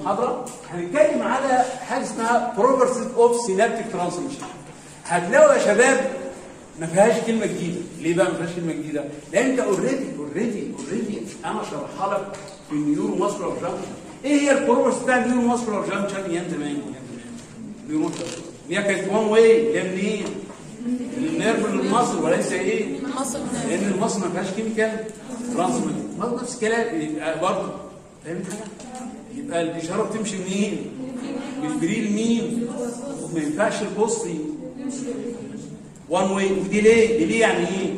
المحاضره هنتكلم على حاجه اسمها بروبرتيز اوف سينابتيك ترانسميشن. هتلاقوا يا شباب ما فيهاش كلمه جديده. ليه بقى ما فيهاش كلمه جديده؟ لان انت اوريدي انا شرحها لك في النيورو ماسكولار جانكشن. ايه هي البروبرتيز بتاع النيورو ماسكولار جانكشن؟ ايام زمان النيورو هي كانت وان واي. جايه منين؟ النيرف للمصل وليس ايه؟ لان المصل ما فيهاش كيميكال ترانسميشن. برضه نفس الكلام. يبقى برضه فاهم حاجه؟ يبقى الاشاره بتمشي منين؟ من البريل مين؟ وما ينفعش البوستي وان واي. وديلي يعني ايه؟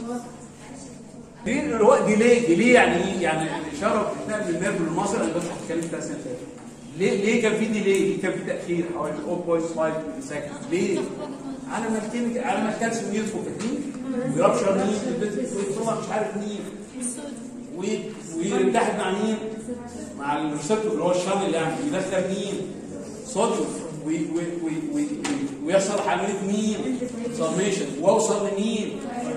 ديلي يعني ايه؟ يعني الاشاره بتتنقل من النيرف للمصل. انا بس هتكلم في السنه اللي فاتت. ليه كان في ديلي؟ ليه كان في تاخير حوالي 0.5 سكند؟ ليه؟ على ما الكالسيوم يدخل في الدين ويربشر مين؟ ويطلع مش عارف مين ويتحد مع مين؟ مع الريسبتور اللي هو الشر اللي يعني يدخل مين؟ صوديوم ويحصل عمليه مين؟ سميشن واوصل لمين؟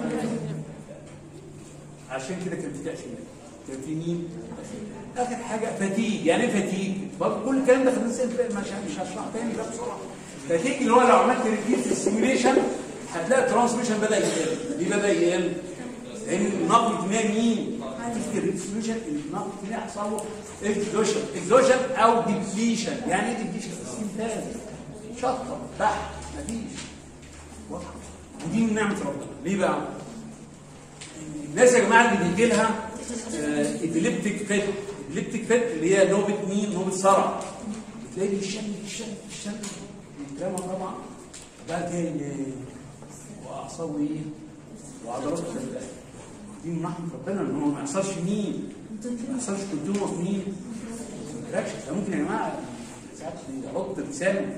عشان كده كان في تاثير. كان في مين؟ اخر حاجه فتيج. يعني ايه فتيج؟ برضه كل الكلام ده خلينا مش هشرح تاني بقى بسرعه. فتيج اللي هو لو عملت ريبيت في السيميوليشن هتلاقي الترانسميشن بدا يقل. ليه بدا يقل؟ لان النقل الكيميائي مين؟ في الريسوليوشن النقل الكيميائي حصل له اكزوجن او ديبليشن. يعني ايه ديبليشن؟ استنتاج شطه بحت مفيش واضحه. ودي من نعمه ربنا. ليه بقى؟ الناس يا جماعه اللي بيجي لها ابيليبتيك فيت اللي هي نوبه مين؟ نوبه صرع. بتلاقي الشم الكلام طبعا بقى تاني واعصابه ايه؟ وعضلاته خلقه. دي من رحمه ربنا ان هو ما يحصلش مين؟ ما يحصلش كونتينوس مين؟ كونتراكشن. ده ممكن يا جماعه ساعات يحط لسانه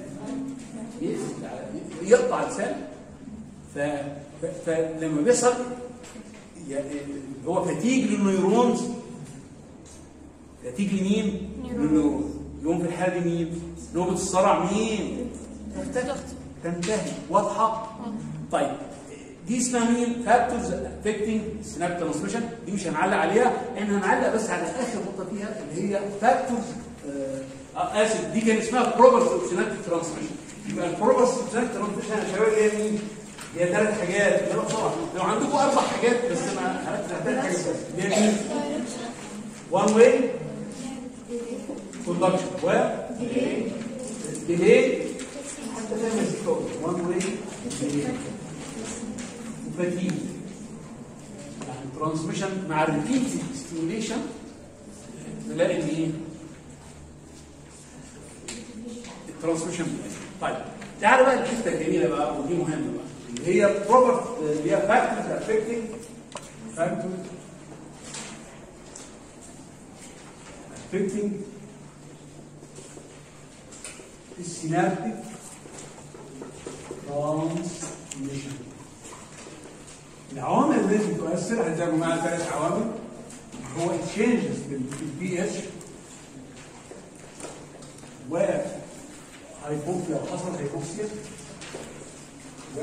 يقطع لسانه. فلما بيحصل هو فتيج للنيورونز. فتيج لمين؟ للنيورونز. يقوم في الحاله دي مين؟ نوبه الصرع مين؟ تنتهي. واضحه؟ طيب دي اسمها مين؟ فاكتورز افكتنج سينابتيك ترانسميشن. دي مش هنعلق عليها، احنا هنعلق بس على اخر نقطه فيها اللي هي فاكتورز اسف. دي كان اسمها بروبرتيز اوف سينابتيك ترانسميشن. يبقى البروبرتيز اوف سينابتيك ترانسميشن يا شباب اللي هي مين؟ هي 3 حاجات. يلا بسرعه. لو عندكم 4 حاجات بس ما هركز على 3 حاجات بس. اللي هي مين؟ وان واي كوندكشن و ديلي حتى زي ما ذكرت وان واي ديلي وفتيج. يعني ترانسميشن مع الريبيت ستيميوليشن نلاقي ان ايه؟ الترانسميشن. طيب تعالوا بقى الحته الجميله بقى ودي مهمه بقى اللي هي بروبرت اللي هي فاكتورز افكتنج السينابتيك ترانسميشن. العوامل التي تؤثر على زي ما قلنا 3 عوامل. هو تشينجز في البي اتش و هيبوكسيا لو حصل هيبوكسيا و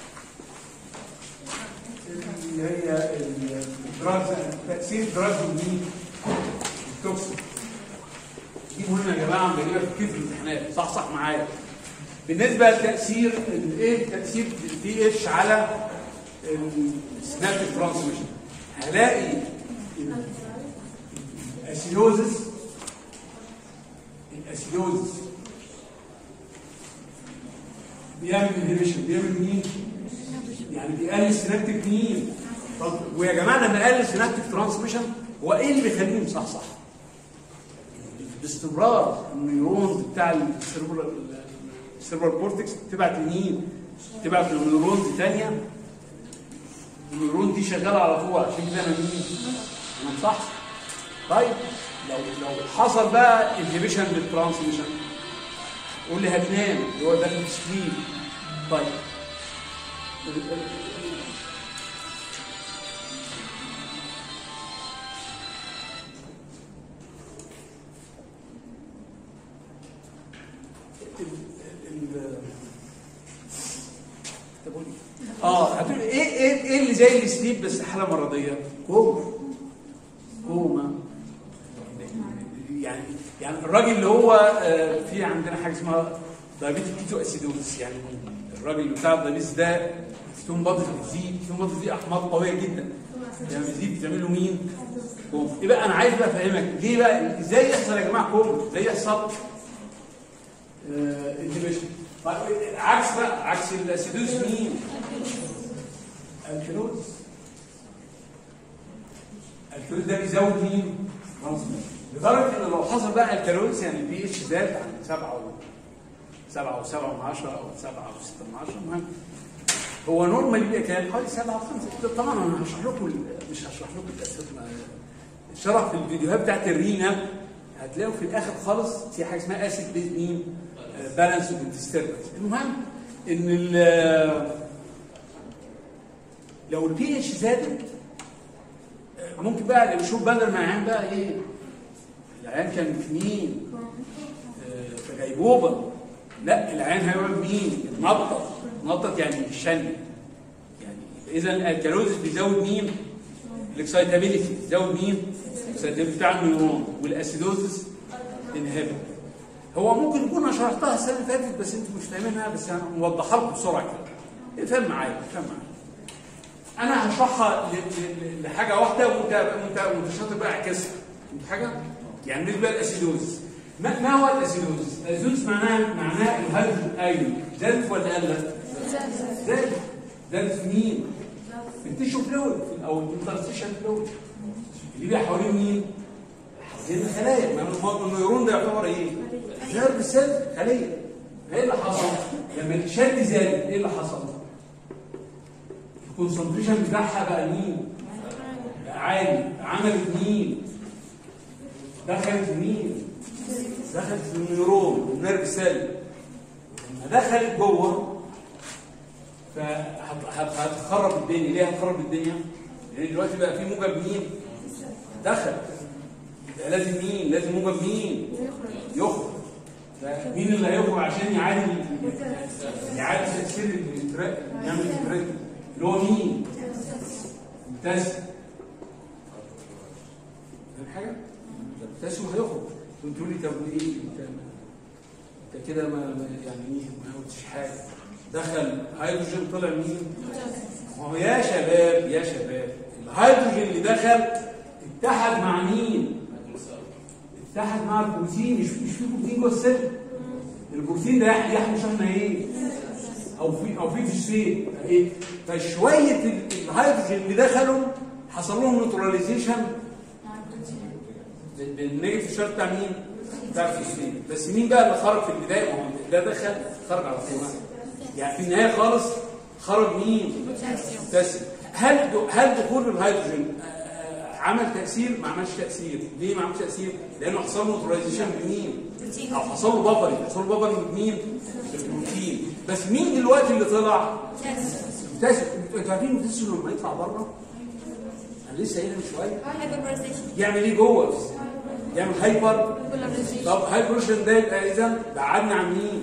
اللي هي الدراجز تاثير دراجز مين؟ التوكسين. دي مهمه يا جماعه بنجيبها في كتير الامتحانات. صح معايا. بالنسبه لتاثير ايه؟ تاثير البي اتش على السينابتيك ترانسميشن هلاقي الاسيدوزس بيعمل انهبيشن. بيعمل مين؟ يعني بيقلل السينابتيك مين؟ طب ويا جماعه لما اقلل السينابتيك ترانسميشن هو ايه اللي بيخليهم صح؟ باستمرار النيورونز بتاع السيربرال كورتكس تبعت لمين؟ تبعت لنيورونز ثانيه. النيورون دي شغاله على طول. عشان كده انا مين؟ انا صح. طيب لو حصل بقى انهبيشن للترانسميشن قول لي هتنام اللي هو داخل في سليب. طيب هتقول ايه اللي زي السليب بس حاله مرضيه؟ كوما. يعني الراجل اللي هو في عندنا حاجه اسمها دايابيتيك كيتو اسيدوز، يعني الراجل بتاع الدايابيتس ده ستون بادز بتزيد، ستون بادز دي احماض قويه جدا يعني بتزيد بتعمل له مين؟ كوم. ايه بقى انا عايز بقى افهمك ليه بقى ازاي يحصل يا جماعه كوم؟ ازاي يحصل انتبيشن؟ طيب عكس بقى عكس الاسيدوز مين؟ الكالوز. الكالوز ده بيزود مين؟ لدرجه ان لو حصل بقى الكالوز يعني البي اتش زاد عن 7 و7 من 10 او 7 و6 من 10 المهم هو نورمال بيبقى كام؟ حوالي 7 و5. طبعا انا هشرح لكم مش هشرح لكم الاساس، شرح في الفيديوهات بتاعت الرينا هتلاقوا في الاخر خالص في حاجه اسمها اسيد بيز مين؟ بالانس وديستربنس. المهم ان لو البي اتش زادت ممكن بقى اللي بيشوف بدل ما العيان بقى ايه؟ العيان كان في مين؟ في غيبوبه. لا العيان هيقعد مين؟ يتنطط يعني يشن. يعني اذا الكالوزيس بيزود مين؟ الاكسايتابيلتي بيزود مين؟ الاكسايتابيلتي بتاع النيورون والاسيدوزيس انهبت. هو ممكن يكون انا شرحتها السنه اللي فاتت بس انتوا مش فاهمينها، بس انا موضحها لكم بسرعه كده. افهم معايا افهم معايا. انا هشرحها لحاجه واحده وانت شاطر بقى اعكسها. حاجه يعني بالنسبه للاسيدوز ما هو الاسيدوز؟ الاسيدوز معناه الهيدروجين ايون زادت ولا قلت؟ زادت في مين؟ في التيشو فلويد او الانترستيشن فلويد اللي بيبقى حوالين مين؟ حوالين الخلايا. ما النيورون ده يعتبر ايه؟ نيرف سيل خليه. ايه اللي حصل؟ لما الشد زاد ايه اللي حصل؟ الكونسنتريشن بتاعها بقى مين؟ بقى عالي. عملت مين؟ دخلت مين؟ دخلت في النيورون والنيرف سيل. لما دخلت جوه فهتخرب الدنيا. ليه هتخرب الدنيا؟ لان دلوقتي بقى في موجب مين؟ دخل. يبقى لازم مين؟ لازم موجب مين؟ يخرج. مين اللي هيخرج عشان يعادل تاثير الانتراك؟ يعمل انتراك اللي هو مين؟ البوتاسيوم. فاهم حاجه؟ البوتاسيوم هيخرج. انتوا تقولوا لي طب ايه انت كده يعني ايه ما قلتش حاجه. دخل هيدروجين طلع مين؟ ما هو يا شباب الهيدروجين اللي دخل اتحد مع مين؟ اتحد مع البروتين. مش في بروتين جوه السيل. البروتين ده يحمل شحنه ايه؟ او في فوسفات ايه؟ فشويه الهيدروجين اللي دخلوا حصل لهم نيوتراليزيشن بالنيجاتيف شارج بتاع مين؟ بتاع الفوسفات. بس مين بقى اللي خرج في البدايه؟ ما هو ده دخل خرج على طول. يعني في النهايه خالص خرج مين؟ بوتاسيوم. هل دخول الهيدروجين عمل تاثير؟ ما عملش تاثير. ليه ما عملش تاثير؟ لانه حصل له نيوتراليزيشن بمين؟ او حصل له بافري بمين؟ بالبروتين. بس مين دلوقتي اللي طلع؟ بوتاسيوم. انتوا عارفين البوتاسيوم لما يطلع بره انا لسه قايلها من شويه يعمل ايه جوه؟ يعمل هايبر. طب هايبرشن ده يبقى اذا بعدنا عن مين؟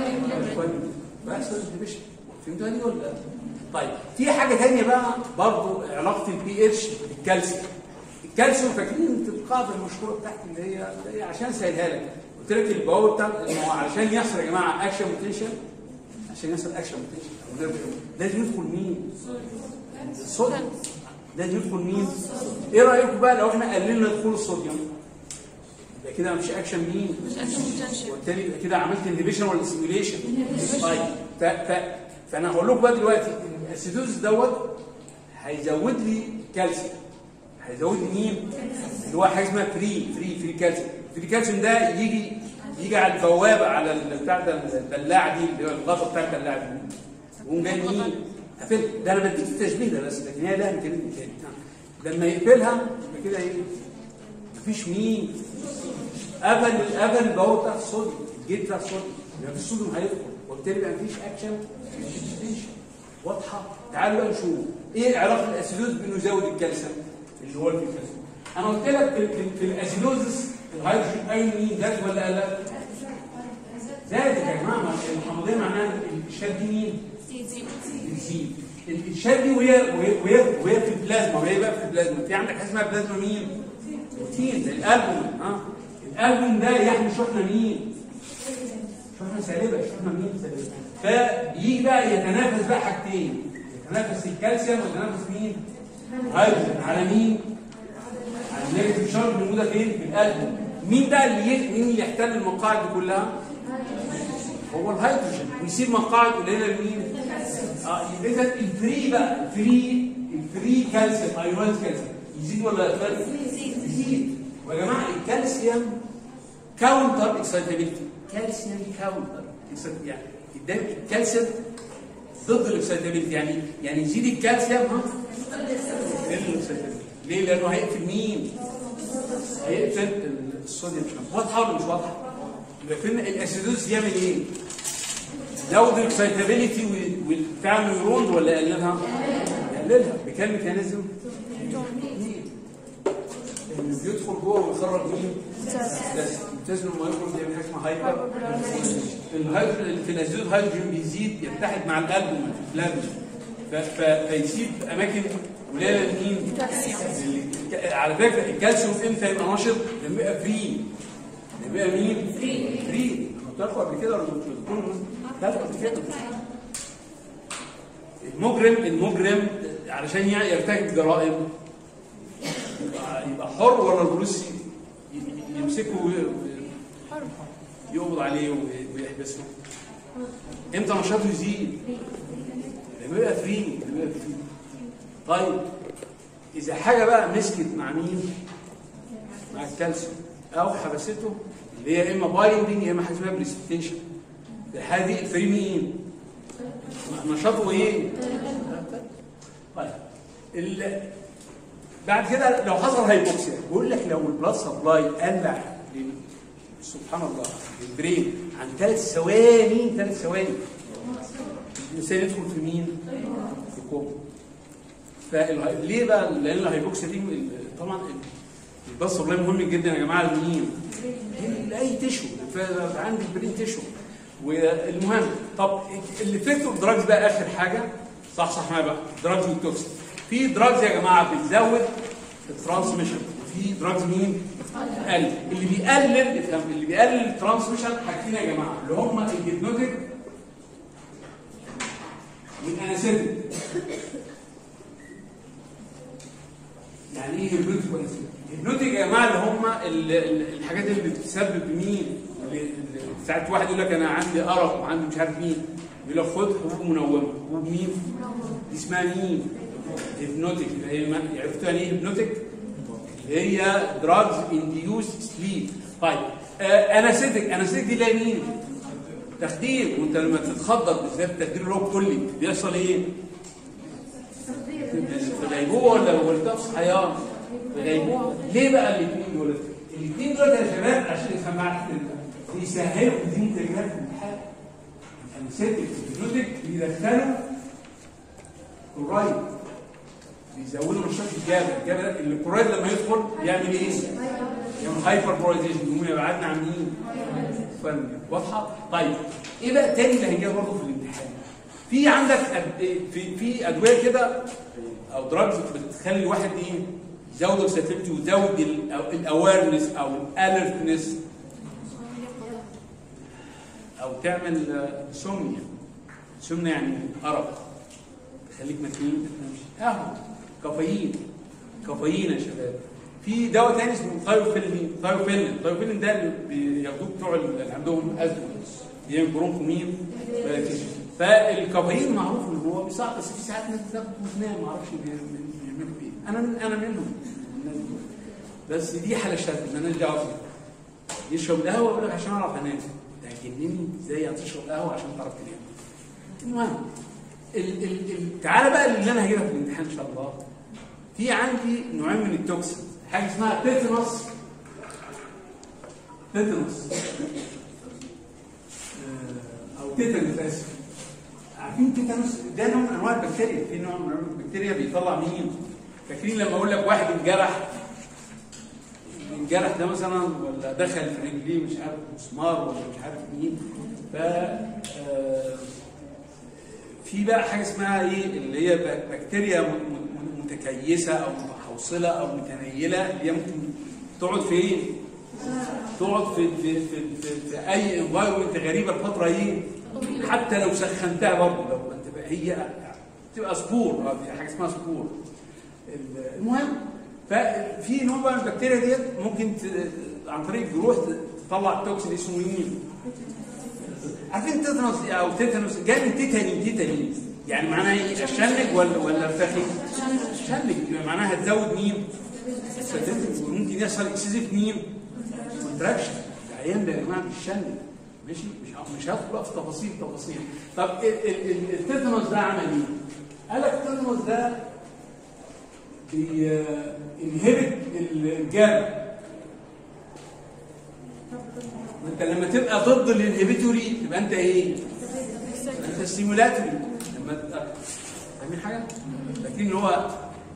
بيحصل انتبيشن. فهمتوا دي ولا؟ طيب في حاجه ثانيه بقى برضه علاقه البي اتش بالكالسيوم. الكالسيوم فاكرين القاعده المشهوره بتاعتي اللي هي عشان اسهلها لك قلت لك الباور بتاع علشان يحصل يا جماعه اكشن بوتنشال. عشان يحصل اكشن بوتنشال لازم يدخل مين؟ الصوديوم. لازم يدخل مين؟ ايه رايكم بقى لو احنا قللنا دخول الصوديوم؟ يبقى كده مفيش اكشن مين؟ مش اكشن بوتنشال. وبالتالي يبقى كده عملت انهبيشن ولا ستيميوليشن؟ طيب فانا هقول لكم بقى دلوقتي الاسيدوز دوت هيزود لي كالسيوم. هيزود لي مين؟ اللي هو حاجه اسمها فري كالسيوم. فري كالسيوم ده يجي على البوابه على بتاع ده البلاعه دي اللي هو الغطا بتاع البلاعه دي. يقوم جاي مين؟ قافل. ده انا بديك التشبيه ده بس لكن هي لها ميكانيزم تاني. لما يقفلها يبقى كده ايه؟ مفيش مين؟ قفل البوابه بتاعت الصوديوم، الجيت بتاع الصوديوم. يبقى مفيش صوديوم هيدخل وبالتالي ما فيش اكشن. واضحه؟ تعالوا بقى نشوف ايه علاقه الاسيدوز بانه يزود الكالسيوم اللي هو الكالسيوم. انا قلت لك في الاسيدوزس الهيدروجين ايون مين؟ زاد ولا قل؟ زاد يا جماعه. الحمضيه معناها الشد دي مين؟ بتزيد. الشد دي وهي في البلازما. وهي بقى في البلازما في عندك حاجه اسمها بلازما مين؟ بروتين زي الالبومين. الالبوم ده يحمل شحنه مين؟ شحنه سالبه، شحنه مين؟ سالبه. فبيجي بقى يتنافس بقى حاجتين، يتنافس الكالسيوم ويتنافس مين؟ هيدروجين على مين؟ على النيجاتيف شارج الموجوده فين؟ في الالبوم. مين بقى مين اللي يحتل المقاعد دي كلها؟ هو الهيدروجين، ويسيب مقاعد قليله لمين؟ اذا الفري بقى الفري كالسيوم ايونات كالسيوم يزيد ولا يقل؟ يزيد. ويا جماعه الكالسيوم كاونتر اكسايتابيلتي، كالسيوم كاونتر يعني الكالسيوم ضد الاكسايتابيلتي، يعني يزيد الكالسيوم الاكسايتابيلتي. ليه؟ لانه هيقفل مين؟ هيقفل الصوديوم شحن. واضحه ولا مش واضحه؟ يبقى فين الاسيدوز يعمل ايه؟ يزود الاكسايتابيلتي بتاع النيورونز ولا يقللها؟ يقللها. بكام ميكانيزم؟ اللي بيدخل جوه ويخرج مين؟ البوتاسيوم لما يخرج يعمل حاجه اسمها هايبر. في الاسيدوز هيدروجين بيزيد يتحد مع الالبوم في الفلافج فيسيب اماكن قليله لمين؟ على فكره الكالسيوم امتى يبقى نشط؟ لما يبقى فري. لما يبقى مين؟ فري. قلت لكم قبل كده ولا قبل كده؟ المجرم علشان يرتكب جرائم يبقى حر ولا البوليس يمسكه يقبض عليه ويحبسه؟ امتى نشاطه يزيد؟ لما يبقى فري. طيب اذا حاجه بقى مسكت مع مين؟ مع الكالسيوم او حبسته، اللي هي اما بايندنج يا اما حاجه اسمها بريسبيتيشن، الحاله دي فري مين؟ نشاطه ايه؟ طيب بعد كده لو حصل هايبوكسيا بيقول لك لو البلاد سبلاي قلع سبحان الله البرين عن 3 ثواني الانسان يدخل في مين؟ في كوما. فليه بقى؟ لان الهايبوكسيا دي طبعا البلاد سبلاي مهم جدا يا جماعه لمين؟ لاي تشو، فعندي البرين تشو. والمهم طب الافكتيف دراجز بقى اخر حاجه، صح معايا بقى، دراجز والتوكسين. في دراجز يا جماعه بتزود الترانسميشن، وفي دراجز مين؟ بتقلل. اللي بيقلل الترانسميشن حاجتين يا جماعه اللي هم الهيبنوتيك والانستيك. يعني ايه هيبنوتيك وانستيك؟ الهيبنوتيك يا جماعه اللي هم الحاجات اللي بتسبب مين؟ ساعات واحد يقول لك انا عندي ارق وعندي مش عارف مين، يقول لك خد حبوب منومه. حبوب مين؟ دي اسمها مين؟ هيبنوتيك. عرفتوا يعني ايه هيبنوتيك؟ اللي هي دراجز انديوس سليب. طيب انستيك دي اللي هي مين؟ تخدير. وانت لما تتخدر بالذات التخدير اللي هو كلي بيحصل ايه؟ في غيبوبه ولا صحيان؟ في غيبوبه. ليه بقى الاثنين دول؟ الاثنين دول يا شباب عشان سمعت بيسهلوا دي انتاجات الامتحان. الانستيك الهيبنوتيك بيدخلوا كلورايد، بيزودوا نشاط الجبل. الكلورايد لما يدخل يعمل ايه؟ يعمل هايبر بولايزيشن، يقوم يبعدنا عن مين؟ واضحه؟ طيب ايه بقى تاني اللي هيجي برضه في الامتحان؟ في عندك في ادويه كده او دراجز بتخلي الواحد ايه؟ يزود السيتيفيتي ويزود الاويرنس او الالرتنس او تعمل سمنه يعني ارق، خليك متين تمشي. كافيين يا شباب. في دواء تاني اسمه ثايوفيلين ده اللي بياخدوه بتوع اللي عندهم ازمه بيعمل برونكومين. فالكافيين معروف ان هو بيساعد، بس في ساعات ناس بتاخد وتنام ما اعرفش بيعملوا ايه. انا منهم، بس دي حاله شاذه مالناش دعوه فيها. يشرب القهوه يقول لك عشان اعرف انام. هتجنني ازاي هتشرب قهوه عشان تعرف تنام؟ المهم تعالى بقى اللي انا هجيبها في الامتحان ان شاء الله. في عندي نوعين من التوكسين، حاجه اسمها تيتانوس او تيتانوس. اسف، عارفين تيتانوس ده نوع من انواع البكتيريا. في نوع من انواع البكتيريا بيطلع مين؟ فاكرين لما اقول لك واحد انجرح ده مثلا، ولا دخل في رجليه مش عارف مسمار ولا مش عارف مين، ف في بقى حاجه اسمها ايه؟ اللي هي بكتيريا متكيسه او متحوصله او متنيله، اللي هي ممكن تقعد فين؟ تقعد في اي انفايرمنت غريبه لفتره ايه؟ حتى لو سخنتها برضه لو تبقى هي تبقى سبور، حاجه اسمها سبور. المهم ففي نوع من البكتيريا ديت ممكن عن طريق الجروح تطلع التوكسين اسمه مين؟ عارفين تيتانوس او تيتانوس جاي من تيتاني يعني معناها ايه؟ اشنج ولا ارتخي؟ اشنج معناها هتزود مين؟ ممكن يحصل اكسسيف مين؟ كونتراكشن. العيان ده يا جماعه بيشنج ماشي، مش هدخل بقى في تفاصيل. طب التيتانوس ده عمل ايه؟ قال لك التيتانوس ده بينهبت الجاب. انت لما تبقى ضد الانهبيتوري تبقى انت ايه؟ انت ستيمولاتوري. لما فاهمين حاجه؟ لكن هو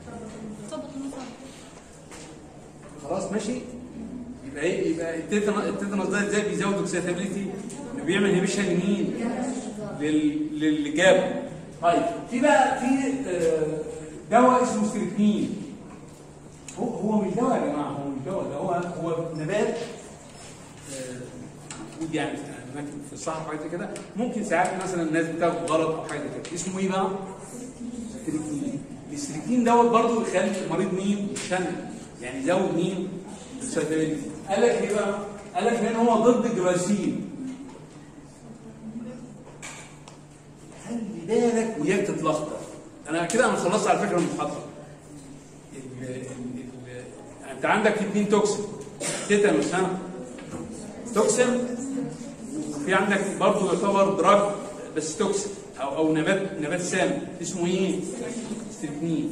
خلاص ماشي. يبقى ايه؟ يبقى التيتانوس ده ازاي بيزود اكسيتابيليتي؟ بيعمل انهبيشن لمين؟ للجاب. طيب في بقى دواء اسمه ستريبنين. هو مش دواء يا جماعه، هو مش دواء، ده هو نبات موجود يعني في الصحراء حاجه كده. ممكن ساعات مثلا الناس بتاخد غلط او حاجه كده. اسمه ايه بقى؟ ستريبنين. الستريبنين دوت برضه يخلي المريض مين؟ يشنج، يعني يزود مين؟ السيتابيليتي. قال لك ايه بقى؟ قال لك لان هو ضد الجلاسين. خلي بالك وياك تتلخبط. انا خلصت على فكره المحاضره. انت عندك 2 توكسين، تيتانوس توكسين، في عندك برضه يعتبر دراج بس توكسين او نبات سام اسمه ايه؟ ستريبنين.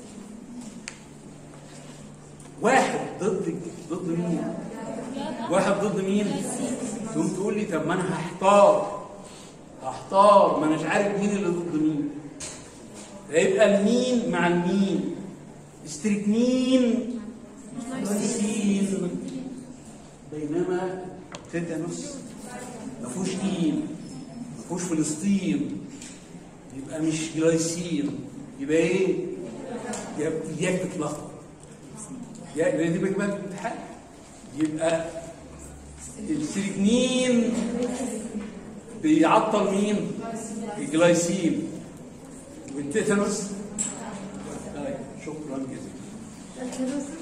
واحد ضد مين؟ واحد ضد مين؟ تقوم تقول لي طب ما انا هحتار ما اناش عارف مين اللي ضد مين. هيبقى المين مع المين؟ ستريبنين جلايسين، بينما تيتانوس ما فيهوش ما فيهوش فلسطين، يبقى مش جلايسين، يبقى ايه؟ اياك تتلخبط. دي بقى الامتحان. يبقى الستريبنين بيعطل مين؟ الجلايسين. والتيتانوس شكرا جزيلا.